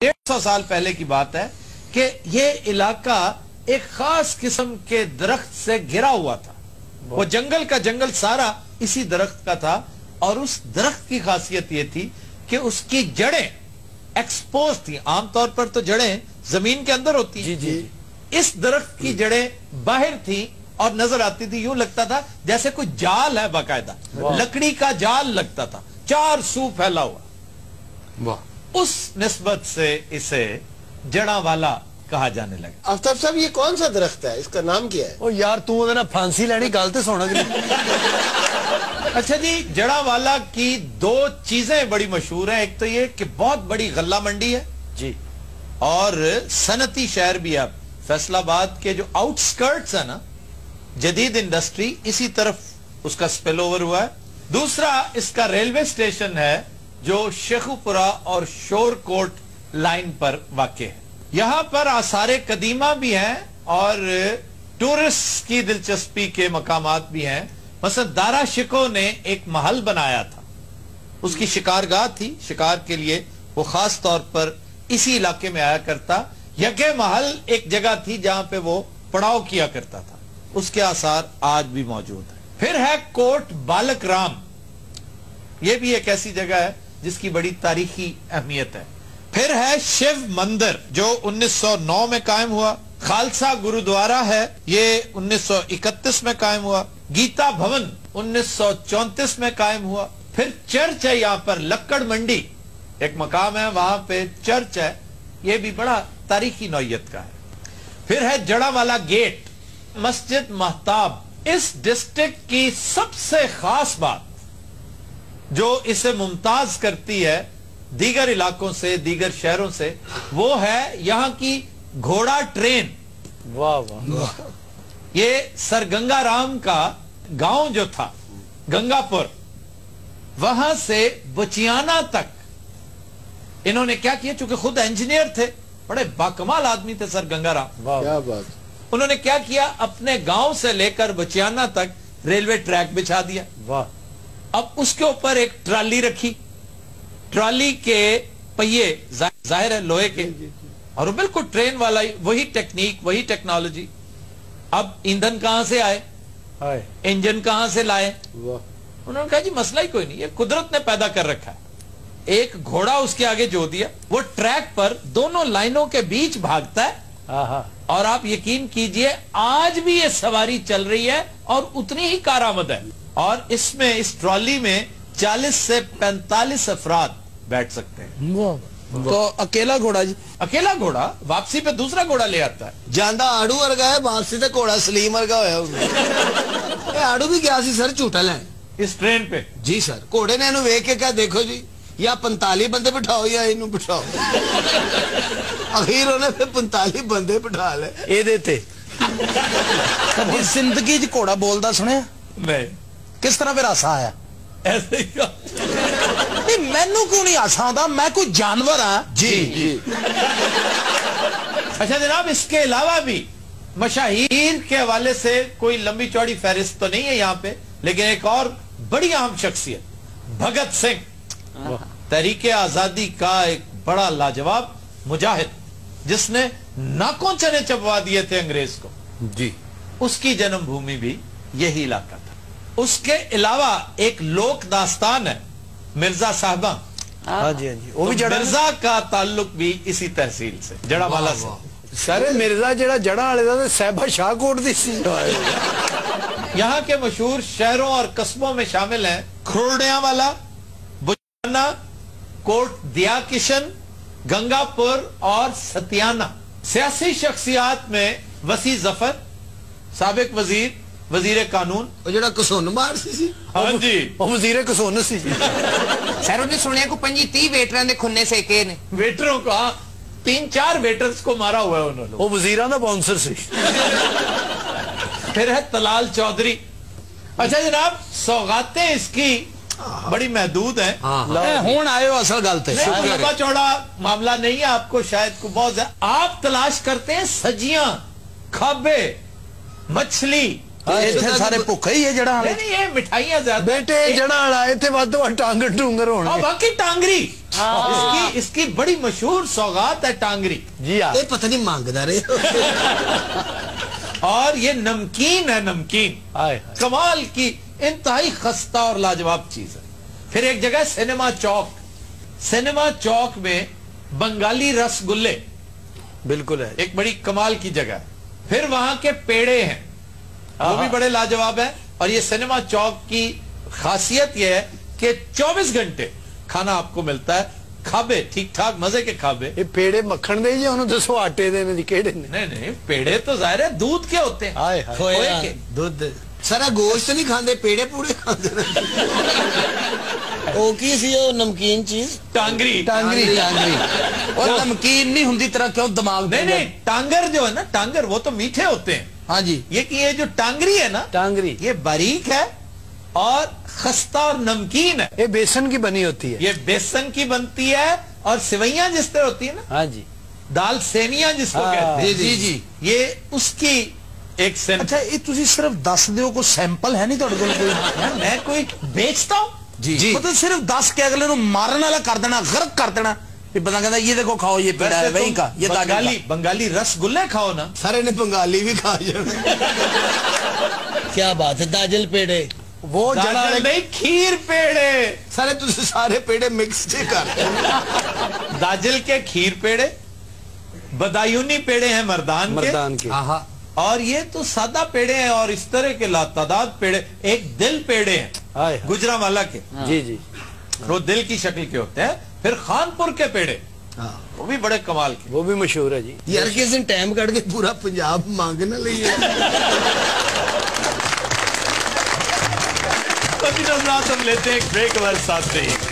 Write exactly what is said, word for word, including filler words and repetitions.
डेढ़ सौ साल पहले की बात है कि ये इलाका एक खास किस्म के दरख्त से घिरा हुआ था। वो जंगल का जंगल सारा इसी दरख्त का था और उस दरख्त की खासियत ये थी कि उसकी जड़ें एक्सपोज थी। आमतौर पर तो जड़ें जमीन के अंदर होती हैं। जी जी। इस दरख्त की जड़ें बाहर थी और नजर आती थी, यूं लगता था जैसे कोई जाल है, बाकायदा लकड़ी का जाल लगता था, चार सू फैला हुआ। वाह। उस निस्बत से इसे जड़ा वाला कहा जाने लगा। आफ्ताब साहब, ये कौन सा दरख्त है, इसका नाम क्या है? ओ यार तू ओदे ना फांसी लेनी गल ते सोना कि अच्छा जी, जड़ा वाला की दो चीजें बड़ी मशहूर हैं। एक तो ये कि बहुत बड़ी गल्ला मंडी है जी और सनती शहर भी है। फैसलाबाद के जो आउटस्कर्ट्स है ना, जदीद इंडस्ट्री, इसी तरफ उसका स्पिल ओवर हुआ है। दूसरा इसका रेलवे स्टेशन है जो शेखुपुरा और शोरकोट लाइन पर वाक़ है। यहां पर आसारे कदीमा भी हैं और टूरिस्ट की दिलचस्पी के मकामात भी हैं। मसलन दारा शिको ने एक महल बनाया था, उसकी शिकारगाह थी, शिकार के लिए वो खास तौर पर इसी इलाके में आया करता। यज्ञ महल एक जगह थी जहां पे वो पड़ाव किया करता था, उसके आसार आज भी मौजूद है। फिर है कोट बालक राम, ये भी एक ऐसी जगह है जिसकी बड़ी तारीखी अहमियत है। फिर है शिव मंदिर जो उन्नीस सौ नौ में कायम हुआ। खालसा गुरुद्वारा है, ये उन्नीस सौ इकतीस में कायम हुआ। गीता भवन उन्नीस सौ चौंतीस में कायम हुआ। फिर चर्च है यहाँ पर, लक्कड़ मंडी एक मकाम है, वहां पे चर्च है, ये भी बड़ा तारीखी नौयत का है। फिर है जड़ा वाला गेट, मस्जिद महताब। इस डिस्ट्रिक्ट की सबसे खास बात जो इसे मुमताज करती है दीगर इलाकों से, दीगर शहरों से, वो है यहाँ की घोड़ा ट्रेन। वाह वाह। ये सर गंगाराम का गांव जो था गंगापुर, वहां से बचियाना तक इन्होंने क्या किया, चूंकि खुद इंजीनियर थे, बड़े बाकमाल आदमी थे सर गंगाराम। क्या बात। उन्होंने क्या किया, अपने गांव से लेकर बचियाना तक रेलवे ट्रैक बिछा दिया। वाह। अब उसके ऊपर एक ट्राली रखी, ट्राली के पहिए जाहिर है लोहे के, और वो बिल्कुल ट्रेन वाला ही, वही टेक्निक, वही टेक्नोलॉजी। अब ईंधन कहां से आए, इंजन कहां से लाए? उन्होंने कहा जी मसला ही कोई नहीं, ये कुदरत ने पैदा कर रखा है। एक घोड़ा उसके आगे जो दिया, वो ट्रैक पर दोनों लाइनों के बीच भागता है और आप यकीन कीजिए आज भी ये सवारी चल रही है और उतनी ही कारआमद है। और इसमें, इस ट्रॉली में चालीस से पैंतालीस अफराद बैठ सकते हैं। तो अकेला घोड़ा जी? अकेला घोड़ा वापसी पे दूसरा घोड़ा ले आता है। जांदा आड़ू वर्गा है, वापसी ते घोड़ा सलीम वर्गा होया। आड़ू भी गया सी सर झूठा लैन इस ट्रेन पे। जी सर, घोड़े ने इन्हू वेख के कहा देखो जी, या पैंतालीस बंदे बिठाओ या इन्हू बिठाओ। अखीर उन्हें फिर पैंतालीस बंदे बिठा ले ਇਹਦੇ ਤੇ। कभी जिंदगी च घोड़ा बोलदा सुनिया? नहीं। किस तरह फिर हासा आया? ऐसे ही का। नहीं, मैनू क्यों नहीं हासा आता, मैं कोई जानवर हाँ। जी जी। अच्छा जनाब, इसके अलावा भी मशाहीर के हवाले से कोई लंबी चौड़ी फहरिस्त तो नहीं है यहाँ पे, लेकिन एक और बड़ी अहम शख्सियत, भगत सिंह, तहरीके आजादी का एक बड़ा लाजवाब मुजाहिद, जिसने नाकों चने चबवा दिए थे अंग्रेज को जी, उसकी जन्मभूमि भी यही इलाका था। उसके अलावा एक लोक दास्तान है मिर्जा साहबा। हाँ जी हाँ जी, वो भी तो जड़ा मिर्जा का ताल्लुक भी इसी तहसील से, जड़ा वाला से। सर मिर्जा जड़ा जड़ा वाले दा साहिबा शाहकोट दी सी। यहाँ के मशहूर शहरों और कस्बों में शामिल हैं खुरडिया वाला, बुचाना, कोट दिया किशन, गंगापुर और सतियाना। सियासी शख्सियात में वसी जफर, साबिक वजीर, वजीर कानून, जड़ा कसुन मार सी। हाँ जी, वो वजीर कसून सी। सर उन्हें सुनिया को पंजी तीह वेटरां दे खुन्ने सेके ने। वेटरों का तीन चार वेटर्स को मारा हुआ है उन्होंने। वो वजीरां दा बाउंसर सी। फिर है तलाल चौधरी। अच्छा जनाब, सौगातें इसकी बड़ी महदूद हैं। हुण आए हो असल गल ते। लंबा चौड़ा मामला नहीं है, आपको शायद को बहुत ज्यादा। आप तलाश करते हैं सजियां, खाबे, मछली, ਇੱਥੇ ਸਾਰੇ ਭੁੱਖੇ ਹੀ ਹੈ ਜਿਹੜਾ नहीं नहीं ये मिठाइयाँ ज्यादा ਬੇਟੇ ਜੜਾ ਵਾਲਾ ਇੱਥੇ ਵੱਧ ਤੋਂ ਵੱਧ ਟਾਂਗਰ ਟੂੰਗਰ और ਹੋਣਗੇ बाकी टांगरी इसकी इसकी बड़ी मशहूर सौगात है टांगरी ਜੀ ਆ ਇਹ ਪਤਾ ਨਹੀਂ ਮੰਗਦਾ ਰਹੇ और ये नमकीन है नमकीन ਹਾਏ कमाल की इंतहाई खस्ता और लाजवाब चीज है। फिर एक जगह सिनेमा चौक, सिनेमा चौक में बंगाली रसगुल्ले ਬਿਲਕੁਲ ਹੈ एक बड़ी कमाल की जगह है। फिर वहां के पेड़े हैं वो भी बड़े लाजवाब है। और ये सिनेमा चौक की खासियत ये है कि चौबीस घंटे खाना आपको मिलता है, खाबे ठीक ठाक मजे के खाबे। ਇਹ ਪੇੜੇ ਮੱਖਣ ਦੇ ਜੀ ਉਹਨੂੰ ਦੱਸੋ ਆਟੇ ਦੇ ਨੇ ਜੀ ਕਿਹੜੇ ਨੇ नहीं नहीं पेड़े तो जाहिर है दूध के होते हैं, ਹਾਏ ਹਾਏ खोए ਹੋਇਆ के। ਦੁੱਧ ਸਾਰਾ ਗੋਸ਼ਤ ਨਹੀਂ ਖਾਂਦੇ ਪੇੜੇ ਪੂੜੇ ਖਾਂਦੇ ਨੇ ਉਹ ਕੀ ਸੀ ਉਹ ਨਮਕੀਨ ਚੀਜ਼ टांगरी ਟਾਂਗਰੀ ਟਾਂਗਰੀ ਉਹ ਨਮਕੀਨ ਨਹੀਂ ਹੁੰਦੀ ਤਰ੍ਹਾਂ ਕਿਉਂ ਦਿਮਾਗ नहीं नहीं टांगर जो है ना टांगर वो तो मीठे होते हैं। ਹਾਂਜੀ ये कि ये जो टांगरी है ना टांगरी ये बारीक है और खस्ता और नमकीन है। ये बेसन की बनी होती है ये बेसन की बनती है और सिवैयां जिस तरह होती है ना, हाँ जी दाल सेमियां जिसको हाँ, कहते हैं, जी, जी। ये उसकी एक सेम। ਅੱਛਾ ਇਹ ਤੁਸੀਂ ਸਿਰਫ ਦੱਸ ਦਿਓ ਕੋਈ ਸੈਂਪਲ ਹੈ ਨਹੀਂ ਤੁਹਾਡੇ ਕੋਲ ਕੋਈ यार मैं कोई बेचता हूँ जी मतलब सिर्फ दस के अगले ਨੂੰ ਮਾਰਨ ਵਾਲਾ ਕਰ ਦੇਣਾ ਗਰਕ ਕਰ ਦੇਣਾ ਵੀ ਬੰਦਾ ਕਹਿੰਦਾ ਇਹ ਦੇਖੋ ਖਾਓ ਇਹ ਪੇੜਾ ਹੈ ਵਹੀਂ का ये बंगाली बंगाली रसगुल्ले खाओ ना। सारे ने बंगाली भी खा जाना क्या बात है दाजल पेड़े वो जड़ा दाजल नहीं खीर पेड़े, सारे तुझे सारे पेड़े मिक्स से कर दाजल के खीर पेड़े, बदायूनी पेड़े हैं मर्दान, मर्दान के आहा। और ये तो सादा पेड़े हैं और इस तरह के लातादाद पेड़े, एक दिल पेड़े हैं हाय गुजरांवाला के, जी जी वो दिल की शक्ल के होते हैं। फिर खानपुर के पेड़े वो भी बड़े कमाल के। वो भी मशहूर है जी यार किस दिन टाइम कट के पूरा पंजाब मांगना लिए हम लेते हैं एक ब्रेक हमारे साथ नहीं।